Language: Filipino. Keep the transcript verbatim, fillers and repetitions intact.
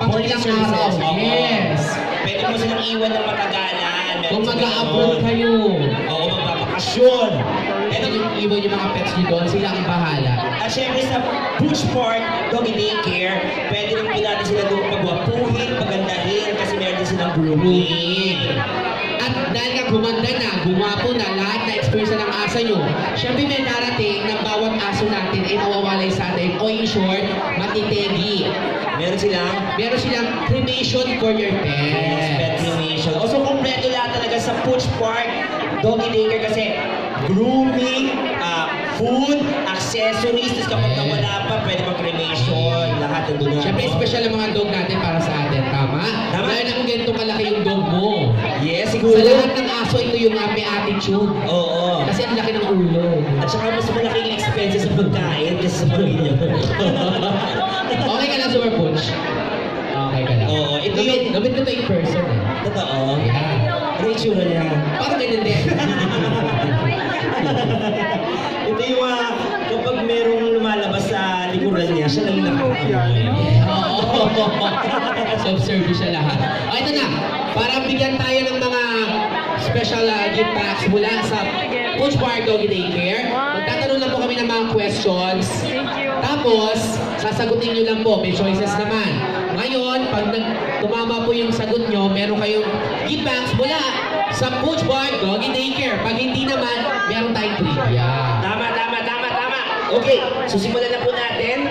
pang ilang araw. Yes. Pwede mo silang iwan ng matagalan. Kung mag-a-upload kayo. Oo, magpapakasyon. Ito yung iwan yung mga pets nyo doon, sila ang bahala. At syempre sa Push Park, Doggy Daycare, pwede rin po natin sila doon pagwapuhin, pagandahin, kasi meron din silang grooming. At dahil nga gumanda na, gumapo na, lahat na experience na ng asa nyo, syempre may darating ng bawat aso natin ay mawawalay sa atin, o in short, matitegi. Meron silang? Meron silang cremation for your pets. Yes, pet cremation. O so, kompleto lahat talaga sa Push Park, Doggy Daycare kasi grooming, uh, food, accessories, tapos kapag yes. nawala pa, pwede mag-cremation, lahat nandun na. Siyempre, special ang mga dog natin para sa atin, tama? Tama. Dahil ang ganito kalaki yung dog mo. Yes, siguro. Sa lahat ng aso, ito yung uh, may attitude. Oo. Kasi ang laki ng ulo. At saka mas malaking expenses sa pagkain kasi sa pamilya. Okay ka lang, Super Punch? Okay ka lang. Oo, ito Gamit, yung- gamit ko ito in person eh. Totoo. Yeah. Ano yung itsura niya? Parang ganyan din. Ito yung uh, kapag merong lumalabas sa likuran niya, siya lang yung nakakaamoy. Oo. Self-service siya lahat. O, ito na. Para bigyan tayo ng mga special uh, gift packs mula sa Push Park Doggy Daycare. Magtatanong lang po kami ng mga questions. Tapos, sasagutin nyo lang po. May choices naman. Ngayon, pag tumama po yung sagot nyo, meron kayong gift packs mula sa Push Park Doggy Daycare. Pag hindi naman, meron tayong trivia. Tama, tama, tama, tama. Okay, so simulan na po natin.